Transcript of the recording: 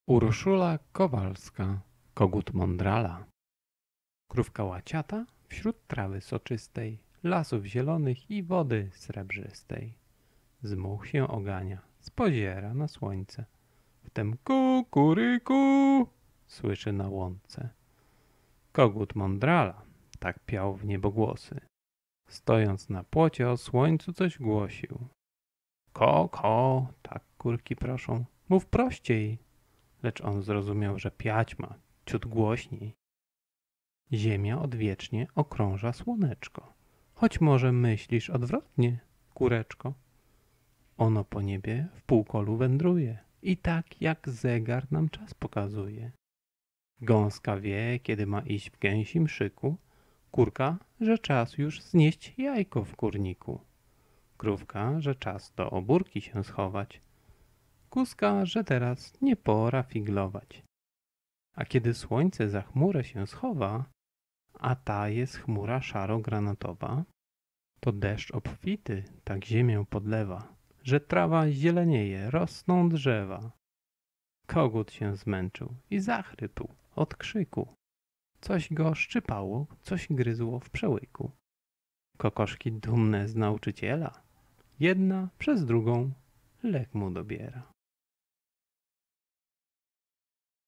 Urszula Kowalska, kogut mądrala. Krówka łaciata wśród trawy soczystej, lasów zielonych i wody srebrzystej. Z much się ogania, spoziera na słońce. Wtem kukuryku słyszy na łące. Kogut mądrala tak piał w niebogłosy. Stojąc na płocie o słońcu coś głosił. Ko, tak kurki proszą, mów prościej. Lecz on zrozumiał, że piać ma ciut głośniej. Ziemia odwiecznie okrąża słoneczko, choć może myślisz odwrotnie, kureczko. Ono po niebie w półkolu wędruje i tak jak zegar nam czas pokazuje. Gąska wie, kiedy ma iść w gęsim szyku, kurka, że czas już znieść jajko w kurniku, krówka, że czas do obórki się schować, kuska, że teraz nie pora figlować. A kiedy słońce za chmurę się schowa, a ta jest chmura szaro-granatowa, to deszcz obfity tak ziemię podlewa, że trawa zielenieje, rosną drzewa. Kogut się zmęczył i zachrypł od krzyku. Coś go szczypało, coś gryzło w przełyku. Kokoszki dumne z nauczyciela, jedna przez drugą lek mu dobiera.